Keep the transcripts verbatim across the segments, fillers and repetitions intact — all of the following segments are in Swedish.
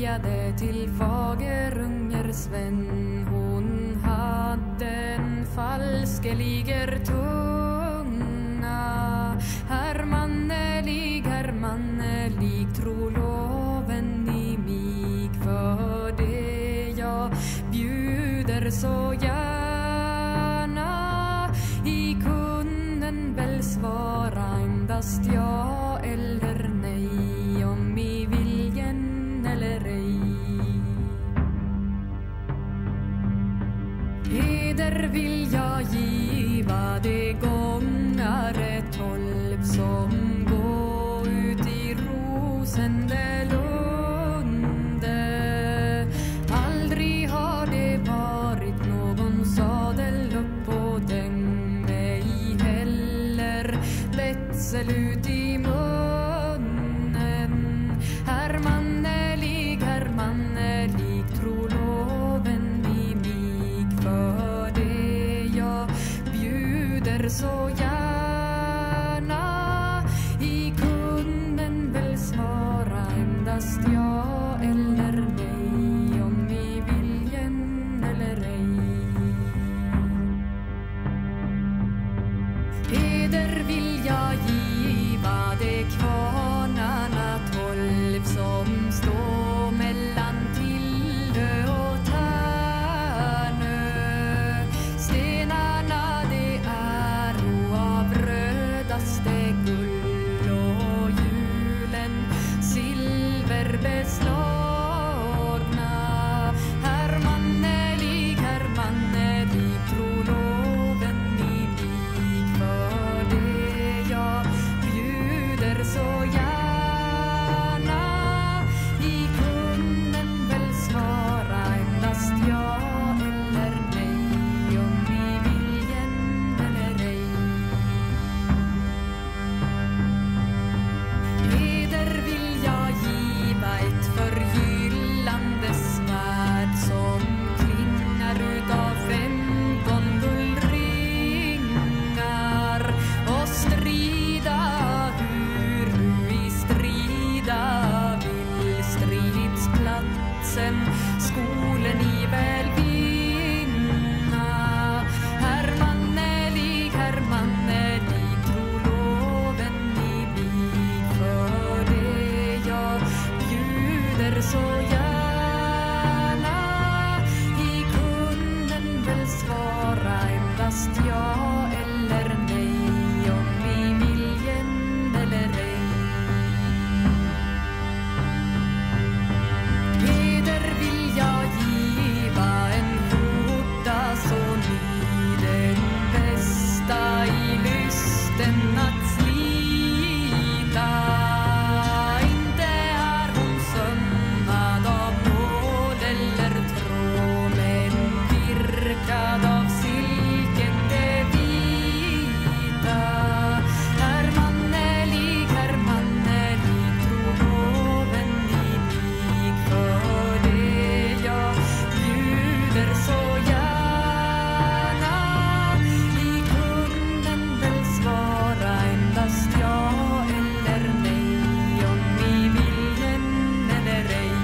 började till fagerungers vän. Hon hade en falskeliger tunga. Herr Mannelig, Herr Mannelig, tro loven i mig. För det jag bjuder så gärna. I kunden väl svara endast ja eller nej. Om i viljen eller ej. Eder vill jag giva det gångare tolv som gå ut i rosende lunde. Aldrig har det varit någon sadel upp på den, mig heller betsel ut i munnen. Herr Mannelig, Herr Mannelig, tro loven i mig. För det jag bjuder så gärna. I kunden väl svara endast ja eller nej. Om i viljen eller ej. Eder vill jag giva det kvarnarna tolv som står mellan Tillö och Tärnö. Stenarna det är och av rödaste guld och julen silverbeslagna. Herr Mannelig, Herr Mannelig, tro loven i mig. För det jag bjuder så gärna. I kunden väl svara endast ja eller nej. Om i viljen eller ej. Eder vill jag giva ett förgyllande svärd som klingar utav femton guldringar. Och strida hur du i strida vill. Stridsplatsen skolen i väl vinna. Herr Mannelig, Herr Mannelig, tro loven i mig. För det jag bjuder så gärna. I kunden väl svara endast ja eller nej. Om i viljen eller ej. Eder vill jag giva en skjorta så ny. Den bästa i lysten att slita. Inte är hon sömmad av nål eller tråd, men virkad av silken det vita. Herr Mannelig, Herr Mannelig, tro loven i mig. För det jag bjuder så gärna. I kunden väl svara endast ja eller nej. Om i viljen eller ej.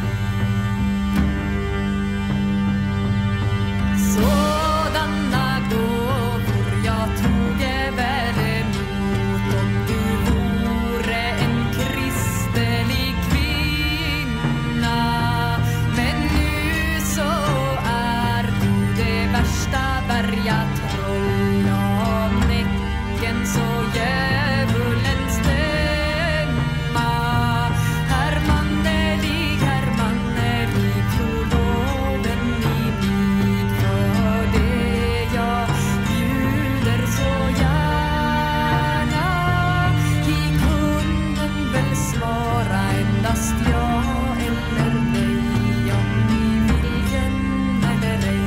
Sådana gåvor jag toge väl emot. Om du vore en kristelig kvinna. Men nu så är du det värsta bergatroll. Av näcken så djävulen stämma. Herr Mannelig, Herr Mannelig, tro loven i mig. För det jag bjuder så gärna. I kunden väl svara endast ja eller nej. Om i viljen eller ej.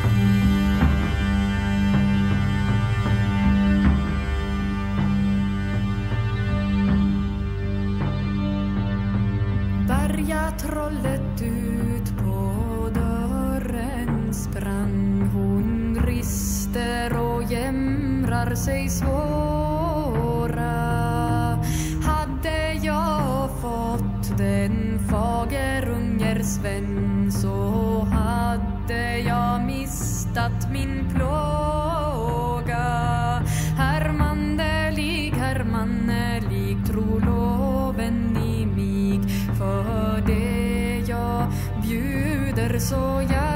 Bergatrollet ut på dörren sprang. Hon rister och jämrar sig svåra. Hade jag fått den fagerunger hennes vän, så hade jag mistat min plåga. Herr Mannelig, Herr Mannelig, tro loven i mig, för det jag bjuder så jag